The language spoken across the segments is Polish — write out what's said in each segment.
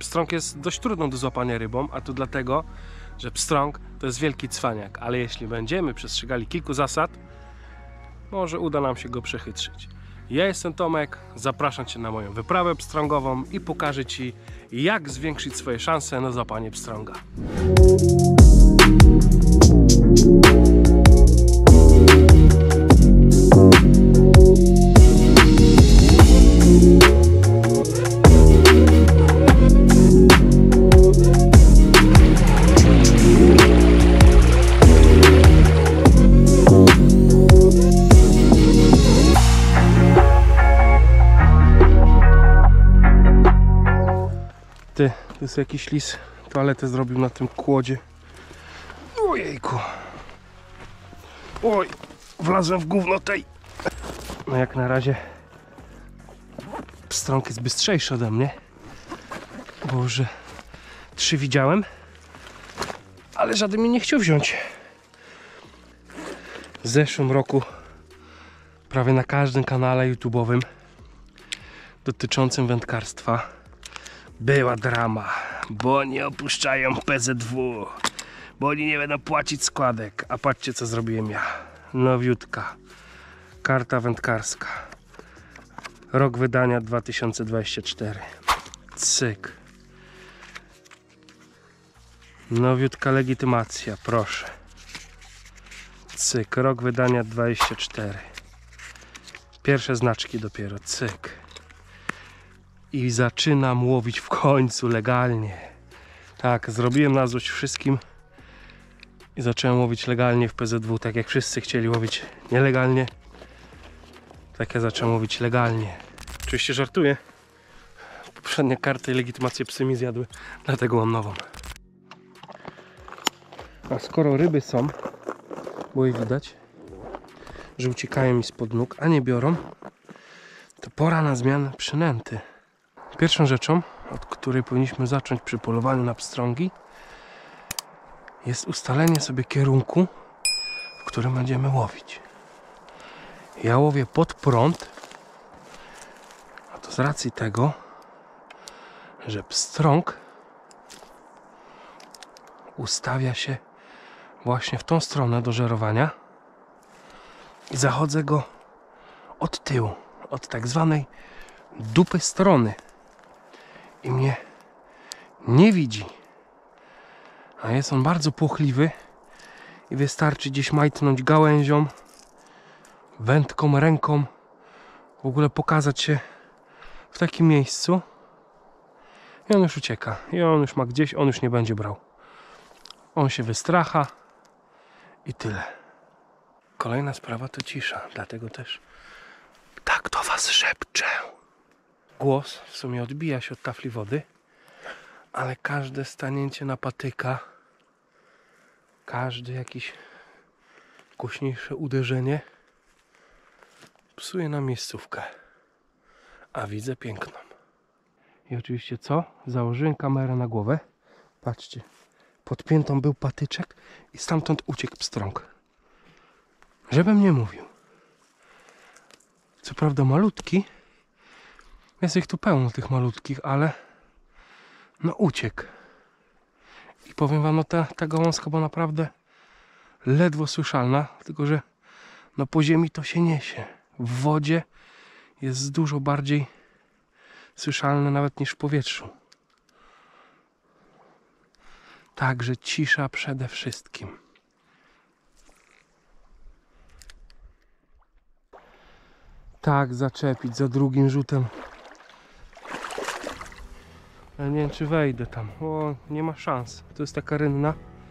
Pstrąg jest dość trudną do złapania rybą, a to dlatego, że pstrąg to jest wielki cwaniak, ale jeśli będziemy przestrzegali kilku zasad, może uda nam się go przechytrzyć. Ja jestem Tomek, zapraszam Cię na moją wyprawę pstrągową i pokażę Ci, jak zwiększyć swoje szanse na złapanie pstrąga. To jest jakiś lis, toaletę zrobił na tym kłodzie. Ojejku. Oj, wlazłem w gówno tej. No jak na razie pstrąg jest bystrzejszy ode mnie, bo już 3 widziałem, ale żaden mi nie chciał wziąć. W zeszłym roku prawie na każdym kanale YouTube'owym dotyczącym wędkarstwa była drama, bo nie opuszczają PZW, bo oni nie będą płacić składek. A patrzcie, co zrobiłem ja. Nowiutka karta wędkarska, rok wydania 2024. Cyk. Nowiutka legitymacja, proszę. Cyk, rok wydania 24. Pierwsze znaczki dopiero, cyk. I zaczynam łowić w końcu legalnie. Tak, zrobiłem na złość wszystkim i zacząłem łowić legalnie w PZW, tak jak wszyscy chcieli łowić nielegalnie, tak ja zacząłem łowić legalnie. Oczywiście żartuję. Poprzednie karty i legitymacje psy mi zjadły, dlatego mam nową. A skoro ryby są, bo je widać, że uciekają mi spod nóg, a nie biorą, to pora na zmianę przynęty. Pierwszą rzeczą, od której powinniśmy zacząć przy polowaniu na pstrągi, jest ustalenie sobie kierunku, w którym będziemy łowić. Ja łowię pod prąd, a to z racji tego, że pstrąg ustawia się właśnie w tą stronę do żerowania i zachodzę go od tyłu, od tak zwanej dupy strony. I mnie nie widzi, a jest on bardzo płochliwy i wystarczy gdzieś majtnąć gałęzią, wędką, ręką, w ogóle pokazać się w takim miejscu i on już ucieka, i on już ma gdzieś, on już nie będzie brał, on się wystracha i tyle. Kolejna sprawa to cisza, dlatego też tak do was szepczę. Głos w sumie odbija się od tafli wody, ale każde stanięcie na patyka, każde jakieś głośniejsze uderzenie psuje nam miejscówkę, a widzę piękną. I oczywiście co? Założyłem kamerę na głowę, patrzcie, podpiętą był patyczek i stamtąd uciekł pstrąg, żebym nie mówił. Co prawda malutki, jest ich tu pełno, tych malutkich, ale no uciekł. I powiem wam, no ta gałązka była naprawdę ledwo słyszalna, tylko że no po ziemi to się niesie. W wodzie jest dużo bardziej słyszalne nawet niż w powietrzu. Także cisza przede wszystkim. Tak, zaczepić za drugim rzutem. Ale nie wiem, czy wejdę tam. O, nie ma szans. To jest taka rynna.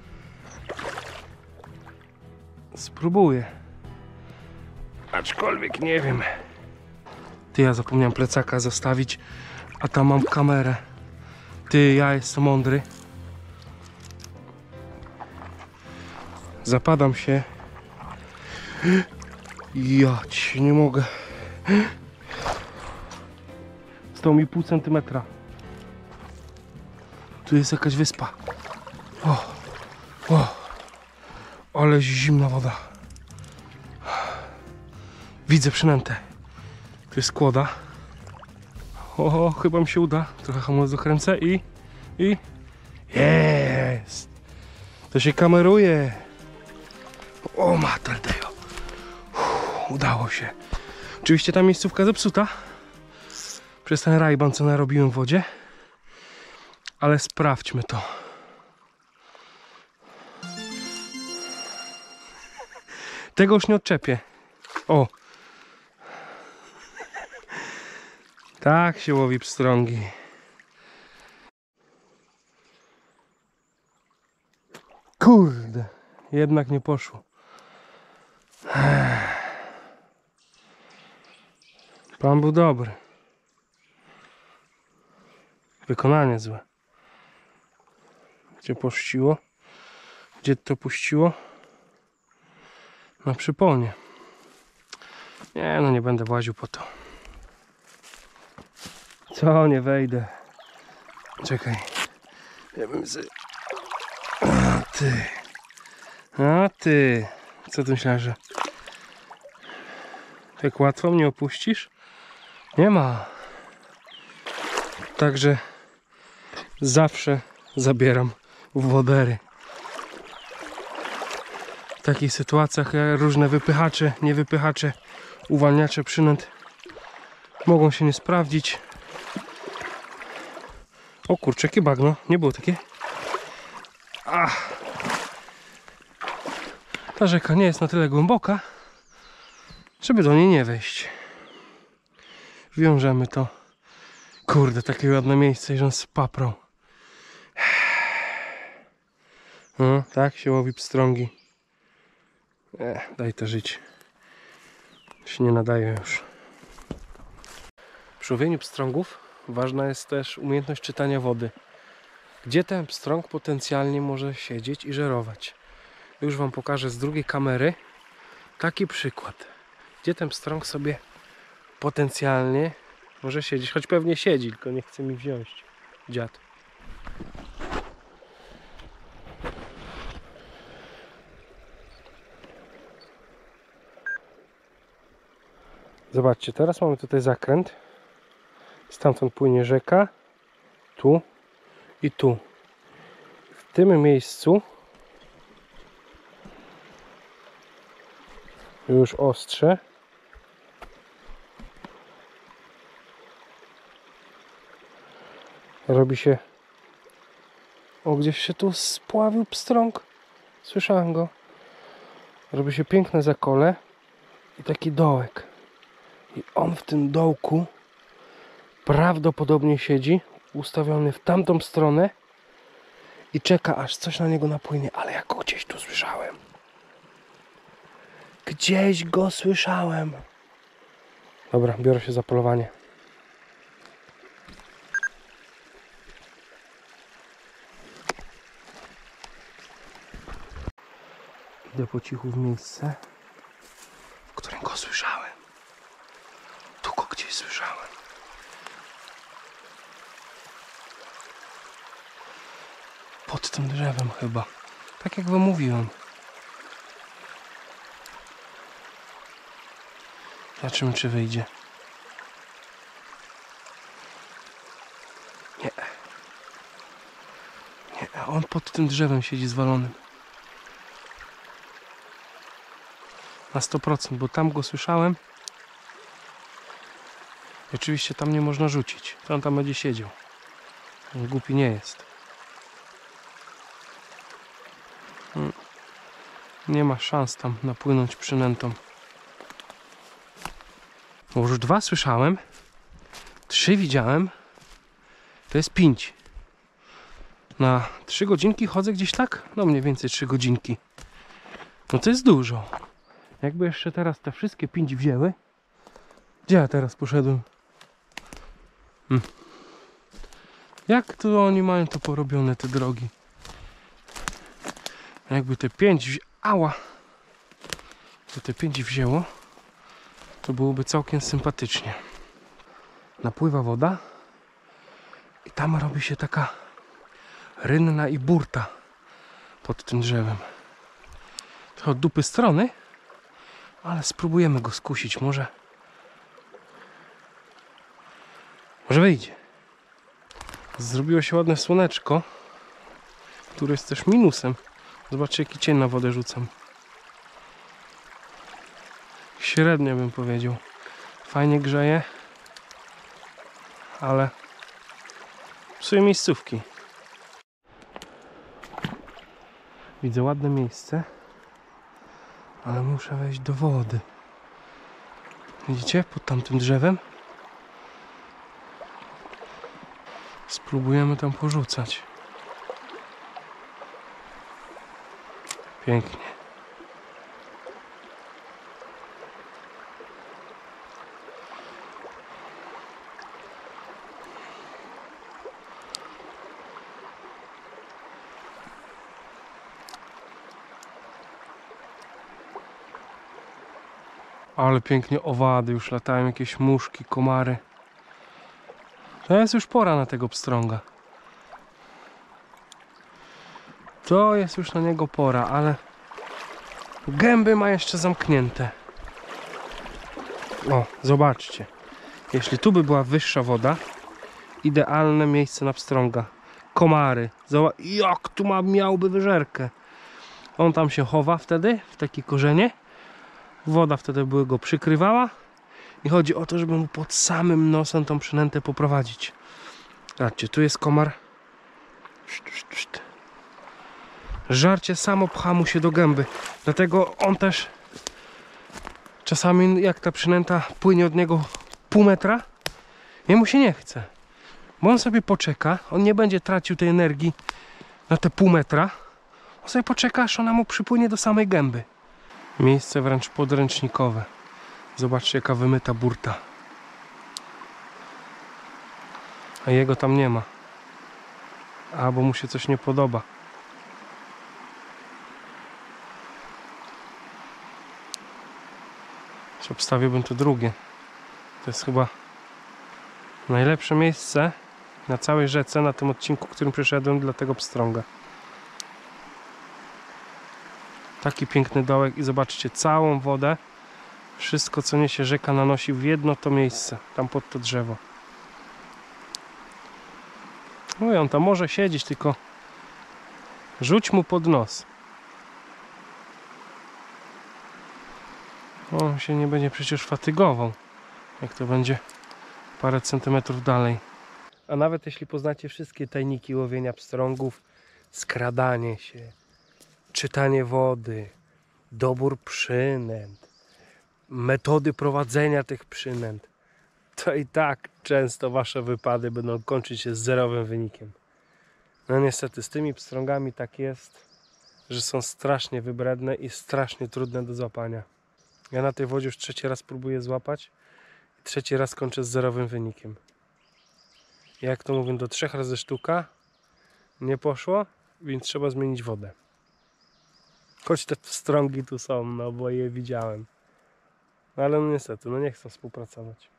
Spróbuję. Aczkolwiek nie wiem. Ty, ja zapomniałem plecaka zostawić, a tam mam kamerę. Ty, ja jestem mądry. Zapadam się. Ja ci nie mogę. Zostało mi pół centymetra. Tu jest jakaś wyspa. Ale zimna woda. Widzę przynętę. Tu jest kłoda. Chyba mi się uda. Trochę hamulec dokręcę i I jest. To się kameruje. O mater Deo. Udało się. Oczywiście ta miejscówka zepsuta przez ten rajban, co narobiłem w wodzie. Ale sprawdźmy to. Tego już nie odczepię. O! Tak się łowi pstrągi. Kurde, jednak nie poszło. Pan był dobry. Wykonanie złe. Gdzie puściło? Gdzie to puściło? Na przypomnie. Nie, no nie będę właził po to. Co, nie wejdę. Czekaj. Ja bym z... A ty. A ty. Co ty myślałeś, że tak łatwo mnie opuścisz? Nie ma. Także zawsze zabieram wodery. W takich sytuacjach różne wypychacze, niewypychacze, uwalniacze przynęt mogą się nie sprawdzić. O kurczę, jakie bagno, nie było takie. Ach. Ta rzeka nie jest na tyle głęboka, żeby do niej nie wejść. Wiążemy to. Kurde, takie ładne miejsce i że on spaprał. No, tak się łowi pstrągi. Daj to żyć. Się nie nadaje już. Przy łowieniu pstrągów ważna jest też umiejętność czytania wody. Gdzie ten pstrąg potencjalnie może siedzieć i żerować. Już wam pokażę z drugiej kamery taki przykład. Gdzie ten pstrąg sobie potencjalnie może siedzieć. Choć pewnie siedzi, tylko nie chce mi wziąć dziad. Zobaczcie, teraz mamy tutaj zakręt. Stamtąd płynie rzeka. Tu i tu. W tym miejscu już ostrze. Robi się... O, gdzieś się tu spławił pstrąg. Słyszałem go. Robi się piękne zakole i taki dołek. I on w tym dołku prawdopodobnie siedzi, ustawiony w tamtą stronę i czeka, aż coś na niego napłynie. Ale ja go gdzieś tu słyszałem. Gdzieś go słyszałem. Dobra, biorę się za polowanie. Idę po cichu w miejsce, w którym go słyszałem. Tu go gdzieś słyszałem. Pod tym drzewem chyba. Tak jak wam mówiłem. Zobaczymy, czy wyjdzie. Nie. Nie, on pod tym drzewem siedzi zwalonym. Na 100%, bo tam go słyszałem. I oczywiście tam nie można rzucić. To on tam będzie siedział. On głupi nie jest. Nie ma szans tam napłynąć przynętą. Bo już 2 słyszałem. 3 widziałem. To jest 5. Na 3 godzinki chodzę gdzieś tak? No mniej więcej 3 godzinki. No to jest dużo. Jakby jeszcze teraz te wszystkie 5 wzięły. Gdzie ja teraz poszedłem? Jak to oni mają to porobione, te drogi? Jakby te 5 ała! To te 5 wzięło, to byłoby całkiem sympatycznie. Napływa woda i tam robi się taka rynna i burta pod tym drzewem. To od dupy strony, ale spróbujemy go skusić. Może wyjdzie. Zrobiło się ładne słoneczko, które jest też minusem. Zobaczcie, jaki cień na wodę rzucam. Średnio bym powiedział. Fajnie grzeje, ale psuje miejscówki. Widzę ładne miejsce, ale muszę wejść do wody. Widzicie? Pod tamtym drzewem. Spróbujemy tam porzucać. Pięknie. Ale pięknie owady, już latają jakieś muszki, komary. To jest już pora na tego pstrąga. To jest już na niego pora, ale gęby ma jeszcze zamknięte. O, zobaczcie. Jeśli tu by była wyższa woda, idealne miejsce na pstrąga. Komary. Zobacz, jak tu miałby wyżerkę. On tam się chowa wtedy, w takie korzenie. Woda wtedy by go przykrywała. I chodzi o to, żeby mu pod samym nosem tą przynętę poprowadzić. Zobaczcie, tu jest komar. Żarcie samo pcha mu się do gęby. Dlatego on też czasami, jak ta przynęta płynie od niego pół metra, jemu się nie chce. Bo on sobie poczeka, on nie będzie tracił tej energii na te pół metra. On sobie poczeka, aż ona mu przypłynie do samej gęby. Miejsce wręcz podręcznikowe. Zobaczcie, jaka wymyta burta. A jego tam nie ma. Albo mu się coś nie podoba. Obstawiłbym to drugie. To jest chyba najlepsze miejsce na całej rzece, na tym odcinku, którym przyszedłem dla tego pstrąga. Taki piękny dołek i zobaczcie, całą wodę, wszystko co niesie rzeka nanosi w jedno to miejsce, tam pod to drzewo. No on tam może siedzieć, tylko rzuć mu pod nos. On się nie będzie przecież fatygował, jak to będzie parę centymetrów dalej. A nawet jeśli poznacie wszystkie tajniki łowienia pstrągów, skradanie się, czytanie wody, dobór przynęt, metody prowadzenia tych przynęt, to i tak często wasze wypady będą kończyć się z zerowym wynikiem. No niestety z tymi pstrągami tak jest, że są strasznie wybredne i strasznie trudne do złapania. Ja na tej wodzie już trzeci raz próbuję złapać i trzeci raz kończę z zerowym wynikiem. Jak to mówię, do 3 razy sztuka nie poszło, więc trzeba zmienić wodę. Choć te pstrągi tu są, no bo je widziałem. No ale no niestety, no nie chcą współpracować.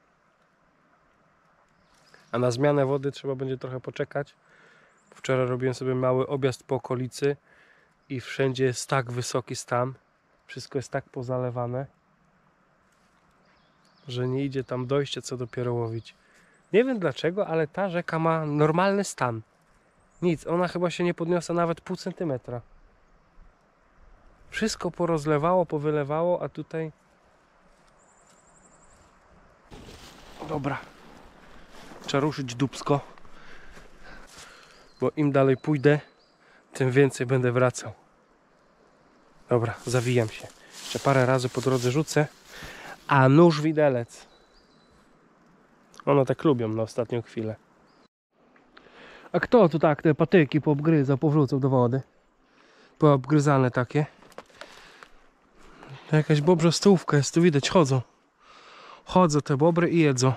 A na zmianę wody trzeba będzie trochę poczekać. Wczoraj robiłem sobie mały objazd po okolicy i wszędzie jest tak wysoki stan. Wszystko jest tak pozalewane, że nie idzie tam dojście, co dopiero łowić. Nie wiem dlaczego, ale ta rzeka ma normalny stan. Nic, ona chyba się nie podniosła nawet pół centymetra. Wszystko porozlewało, powylewało, a tutaj... Dobra. Trzeba ruszyć dupsko. Bo im dalej pójdę, tym więcej będę wracał. Dobra, zawijam się. Jeszcze parę razy po drodze rzucę. A nóż widelec. One tak lubią na ostatnią chwilę. A kto tu tak te patyki poobgryzał, powrzucał do wody? Poobgryzane takie. To jakaś bobrzostówka jest, tu widać, chodzą. Chodzą te bobry i jedzą.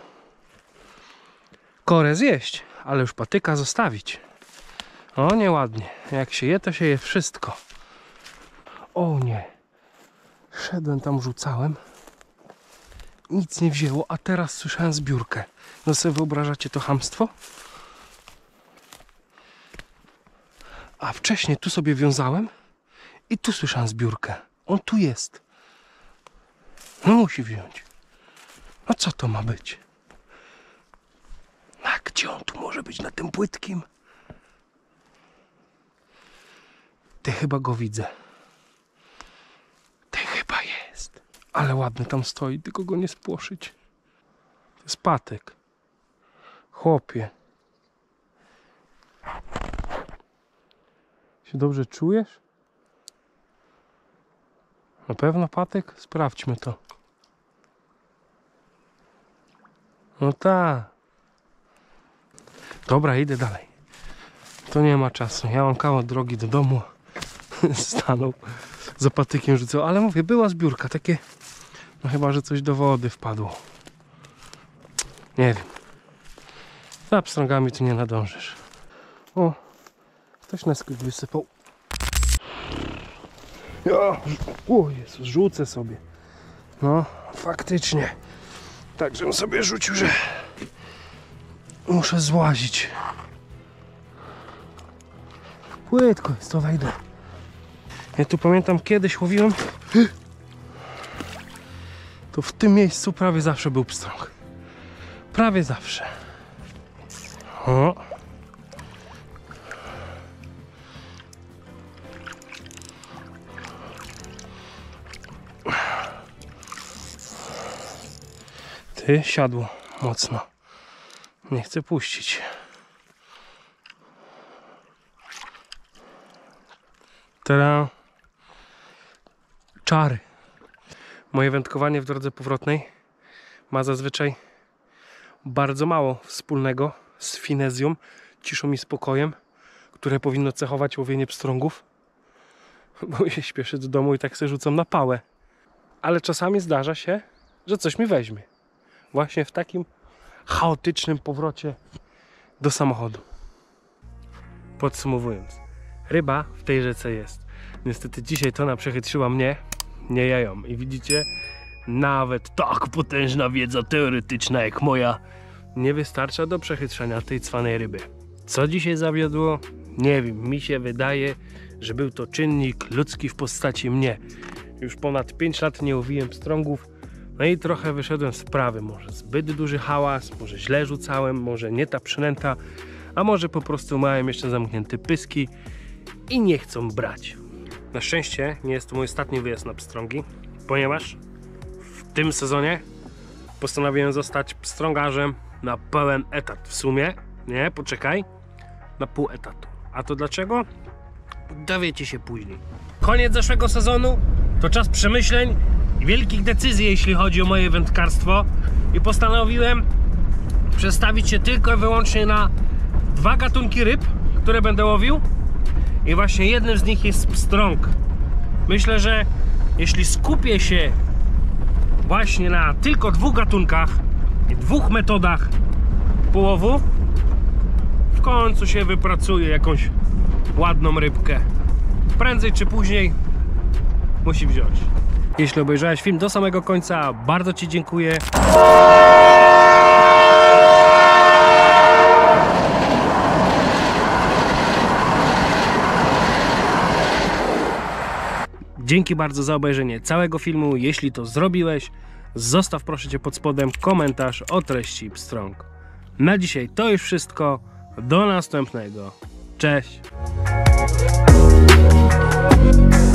Korę zjeść, ale już patyka zostawić. O, nieładnie. Jak się je, to się je wszystko. O nie. Szedłem tam, rzucałem. Nic nie wzięło, a teraz słyszałem zbiórkę. No sobie wyobrażacie to chamstwo? A wcześniej tu sobie wiązałem i tu słyszałem zbiórkę. On tu jest. No musi wziąć. A co to ma być? A gdzie? Gdzie on tu może być na tym płytkim? Ty, chyba go widzę. Ty, chyba jest. Ale ładny tam stoi, tylko go nie spłoszyć. To jest patek. Chłopie. Się dobrze czujesz? Na pewno patek? Sprawdźmy to. No tak. Dobra, idę dalej. To nie ma czasu. Ja mam kawał drogi do domu. Stanął. Za patykiem rzucał. Ale mówię, była zbiórka. Takie... No chyba, że coś do wody wpadło. Nie wiem. Za pstrągami tu nie nadążysz. O, ktoś Nesquik wysypał. O Jezus, rzucę sobie. No, faktycznie. Tak, żebym sobie rzucił, że muszę złazić. Płytko jest, to wejdę. Ja tu pamiętam, kiedyś łowiłem. To w tym miejscu prawie zawsze był pstrąg. Prawie zawsze. O. Ty, siadło mocno. Nie chcę puścić. Teraz czary. Moje wędkowanie w drodze powrotnej ma zazwyczaj bardzo mało wspólnego z finezją, ciszą i spokojem, które powinno cechować łowienie pstrągów, bo się śpieszę do domu i tak sobie rzucam na pałę. Ale czasami zdarza się, że coś mi weźmie. Właśnie w takim chaotycznym powrocie do samochodu. Podsumowując, ryba w tej rzece jest. Niestety dzisiaj to ona przechytrzyła mnie, nie ja ją. I widzicie, nawet tak potężna wiedza teoretyczna jak moja nie wystarcza do przechytrzenia tej cwanej ryby. Co dzisiaj zawiodło? Nie wiem, mi się wydaje, że był to czynnik ludzki w postaci mnie. Już ponad 5 lat nie łowiłem pstrągów, no i trochę wyszedłem z sprawy. Może zbyt duży hałas, może źle rzucałem, może nie ta przynęta, a może po prostu miałem jeszcze zamknięte pyski i nie chcą brać. Na szczęście nie jest to mój ostatni wyjazd na pstrągi, ponieważ w tym sezonie postanowiłem zostać pstrągarzem na pełen etat. W sumie, nie, poczekaj, na pół etatu. A to dlaczego? Dowiecie się później. Koniec zeszłego sezonu to czas przemyśleń i wielkich decyzji, jeśli chodzi o moje wędkarstwo, i postanowiłem przestawić się tylko i wyłącznie na 2 gatunki ryb, które będę łowił, i właśnie jednym z nich jest pstrąg. Myślę, że jeśli skupię się właśnie na tylko 2 gatunkach i 2 metodach połowu, w końcu się wypracuje jakąś ładną rybkę. Prędzej czy później musi wziąć. Jeśli obejrzałeś film do samego końca, bardzo Ci dziękuję. Dzięki bardzo za obejrzenie całego filmu. Jeśli to zrobiłeś, zostaw proszę Cię pod spodem komentarz o treści pstrąg. Na dzisiaj to już wszystko. Do następnego. Cześć!